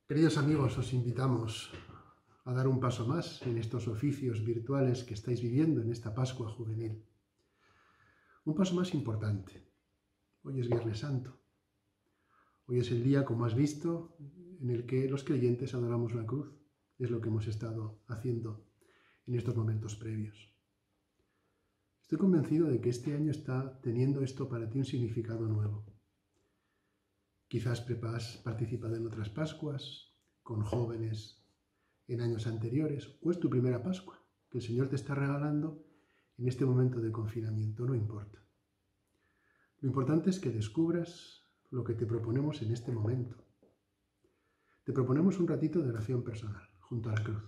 Queridos amigos, os invitamos a dar un paso más en estos oficios virtuales que estáis viviendo en esta Pascua juvenil. Un paso más importante. Hoy es Viernes Santo. Hoy es el día, como has visto, en el que los creyentes adoramos la cruz. Es lo que hemos estado haciendo en estos momentos previos. Estoy convencido de que este año está teniendo esto para ti un significado nuevo. Quizás has participado en otras Pascuas, con jóvenes en años anteriores, o es tu primera Pascua, que el Señor te está regalando en este momento de confinamiento, no importa. Lo importante es que descubras lo que te proponemos en este momento. Te proponemos un ratito de oración personal, junto a la cruz.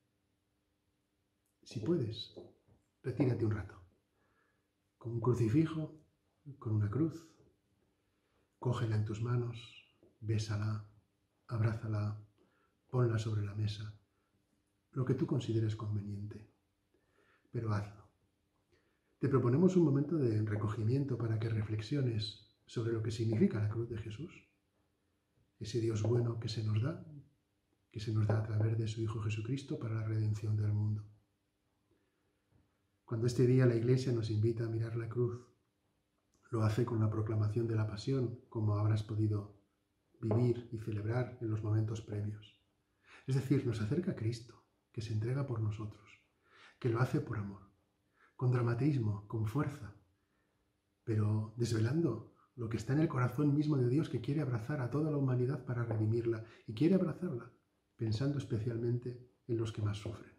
Si puedes, retírate un rato, con un crucifijo, con una cruz. Cógela en tus manos, bésala, abrázala, ponla sobre la mesa, lo que tú consideres conveniente, pero hazlo. Te proponemos un momento de recogimiento para que reflexiones sobre lo que significa la cruz de Jesús, ese Dios bueno que se nos da a través de su Hijo Jesucristo para la redención del mundo. Cuando este día la Iglesia nos invita a mirar la cruz, lo hace con la proclamación de la Pasión, como habrás podido vivir y celebrar en los momentos previos. Es decir, nos acerca a Cristo, que se entrega por nosotros, que lo hace por amor, con dramatismo, con fuerza, pero desvelando lo que está en el corazón mismo de Dios, que quiere abrazar a toda la humanidad para redimirla, y quiere abrazarla pensando especialmente en los que más sufren.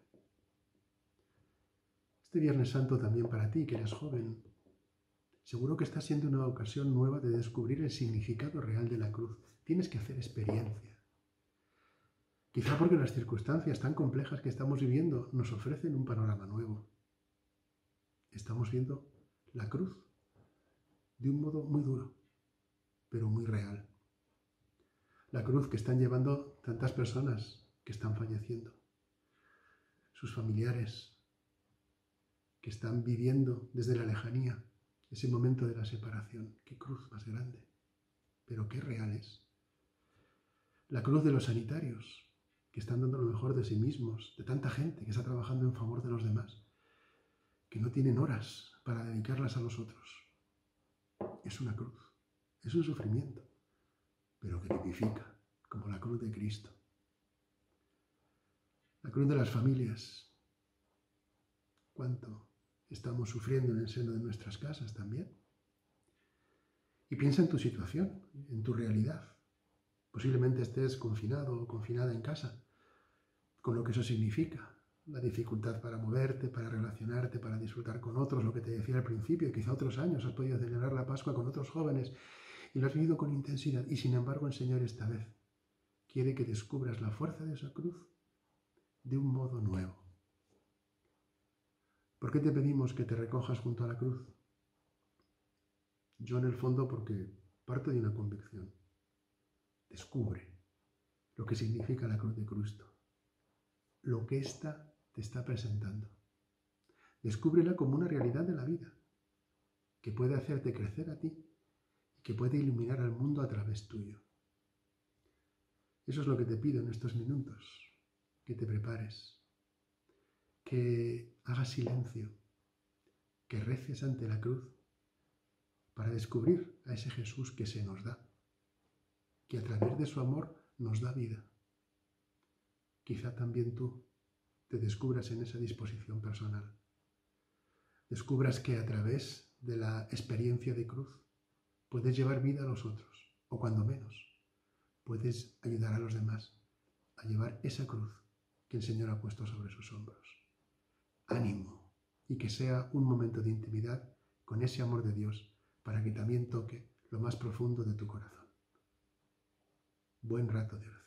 Este Viernes Santo también para ti, que eres joven, seguro que está siendo una ocasión nueva de descubrir el significado real de la cruz. Tienes que hacer experiencia. Quizá porque las circunstancias tan complejas que estamos viviendo nos ofrecen un panorama nuevo. Estamos viendo la cruz de un modo muy duro, pero muy real. La cruz que están llevando tantas personas que están falleciendo. Sus familiares que están viviendo desde la lejanía ese momento de la separación. ¡Qué cruz más grande! Pero qué real es. La cruz de los sanitarios, que están dando lo mejor de sí mismos, de tanta gente que está trabajando en favor de los demás, que no tienen horas para dedicarlas a los otros. Es una cruz, es un sufrimiento, pero que vivifica, como la cruz de Cristo. La cruz de las familias. ¿Cuánto estamos sufriendo en el seno de nuestras casas también? Y piensa en tu situación, en tu realidad. Posiblemente estés confinado o confinada en casa, con lo que eso significa. La dificultad para moverte, para relacionarte, para disfrutar con otros, lo que te decía al principio, quizá otros años has podido celebrar la Pascua con otros jóvenes y lo has vivido con intensidad. Y sin embargo el Señor esta vez quiere que descubras la fuerza de esa cruz de un modo nuevo. ¿Por qué te pedimos que te recojas junto a la cruz? Yo en el fondo porque parto de una convicción. Descubre lo que significa la cruz de Cristo, lo que ésta te está presentando. Descúbrela como una realidad de la vida, que puede hacerte crecer a ti y que puede iluminar al mundo a través tuyo. Eso es lo que te pido en estos minutos, que te prepares, que hagas silencio, que reces ante la cruz para descubrir a ese Jesús que se nos da, que a través de su amor nos da vida. Quizá también tú te descubras en esa disposición personal. Descubras que a través de la experiencia de cruz puedes llevar vida a los otros, o cuando menos, puedes ayudar a los demás a llevar esa cruz que el Señor ha puesto sobre sus hombros. Ánimo, y que sea un momento de intimidad con ese amor de Dios para que también toque lo más profundo de tu corazón. Buen rato de oración.